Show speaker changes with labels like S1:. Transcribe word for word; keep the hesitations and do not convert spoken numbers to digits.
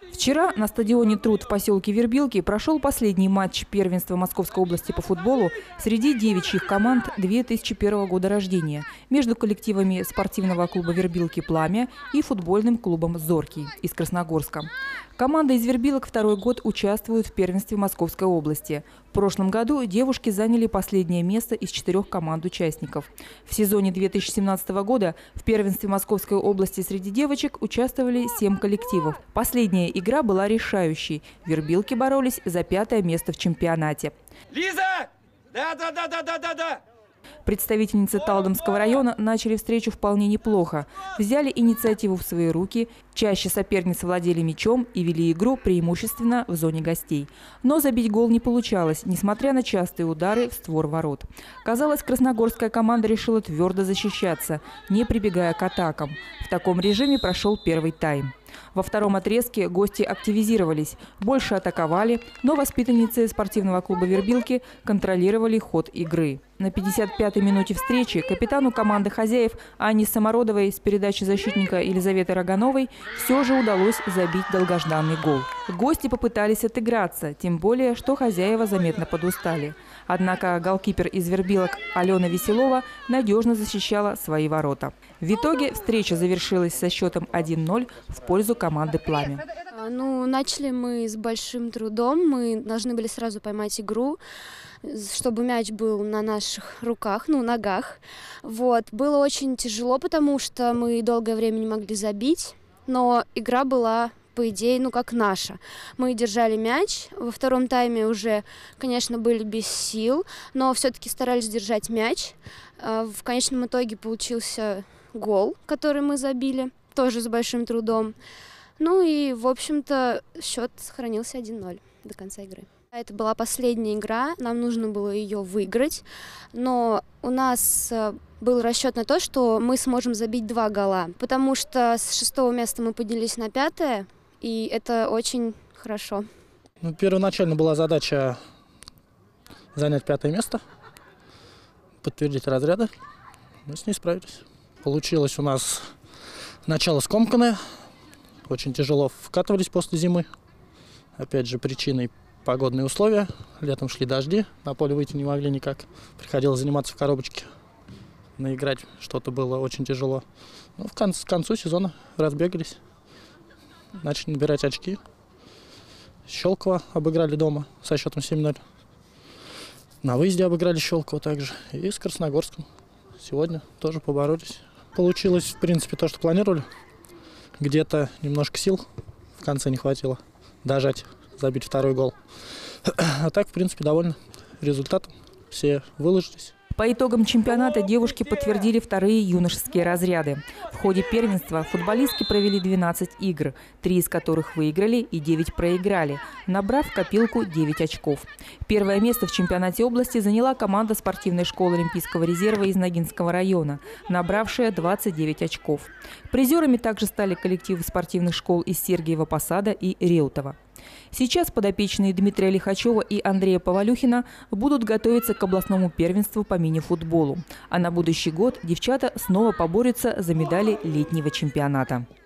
S1: Вчера на стадионе «Труд» в поселке Вербилки прошел последний матч первенства Московской области по футболу среди девичьих команд две тысячи первого года рождения между коллективами спортивного клуба Вербилки «Пламя» и футбольным клубом «Зоркий» из Красногорска. Команда из Вербилок второй год участвует в первенстве Московской области. В прошлом году девушки заняли последнее место из четырех команд участников. В сезоне две тысячи семнадцатого года в первенстве Московской области среди девочек участвовали семь коллективов. Последняя игра была решающей. Вербилки боролись за пятое место в чемпионате.
S2: Лиза! Да, да, да, да, да, да, да.
S1: Представительницы Талдомского района начали встречу вполне неплохо. Взяли инициативу в свои руки, чаще соперницы владели мячом и вели игру преимущественно в зоне гостей. Но забить гол не получалось, несмотря на частые удары в створ ворот. Казалось, красногорская команда решила твердо защищаться, не прибегая к атакам. В таком режиме прошел первый тайм. Во втором отрезке гости активизировались, больше атаковали, но воспитанницы спортивного клуба «Вербилки» контролировали ход игры. На пятьдесят пятой минуте встречи капитану команды хозяев Анне Самородовой с передачи защитника Елизаветы Рогановой все же удалось забить долгожданный гол. Гости попытались отыграться, тем более, что хозяева заметно подустали. Однако голкипер из Вербилок Алена Веселова надежно защищала свои ворота. В итоге встреча завершилась со счетом один ноль в пользу команды «Пламя».
S3: Ну, начали мы с большим трудом. Мы должны были сразу поймать игру, чтобы мяч был на наших руках, ну, ногах. Вот. Было очень тяжело, потому что мы долгое время не могли забить, но игра была, по идее, ну, как наша. Мы держали мяч. Во втором тайме уже, конечно, были без сил, но все-таки старались держать мяч. В конечном итоге получился гол, который мы забили, тоже с большим трудом. Ну и, в общем-то, счет сохранился один ноль до конца игры. Это была последняя игра, нам нужно было ее выиграть, но у нас был расчет на то, что мы сможем забить два гола, потому что с шестого места мы поднялись на пятое, и это очень хорошо.
S4: Ну, первоначально была задача занять пятое место, подтвердить разряды, мы с ней справились. Получилось у нас начало скомканное, очень тяжело вкатывались после зимы, опять же причиной погодные условия. Летом шли дожди, на поле выйти не могли никак. Приходилось заниматься в коробочке. Наиграть что-то было очень тяжело. Но в конце, к концу сезона разбегались. Начали набирать очки. Щелково обыграли дома со счетом семь ноль. На выезде обыграли Щелково также. И с Красногорском сегодня тоже поборолись. Получилось, в принципе, то, что планировали. Где-то немножко сил в конце не хватило дожать, забить второй гол. А так, в принципе, довольны результатом. Все выложились.
S1: По итогам чемпионата девушки подтвердили вторые юношеские разряды. В ходе первенства футболистки провели двенадцать игр, три из которых выиграли и девять проиграли, набрав в копилку девять очков. Первое место в чемпионате области заняла команда спортивной школы Олимпийского резерва из Ногинского района, набравшая двадцать девять очков. Призерами также стали коллективы спортивных школ из Сергиева Посада и Реутова. Сейчас подопечные Дмитрия Лихачева и Андрея Повалюхина будут готовиться к областному первенству по мини-футболу. А на будущий год девчата снова поборются за медали летнего чемпионата.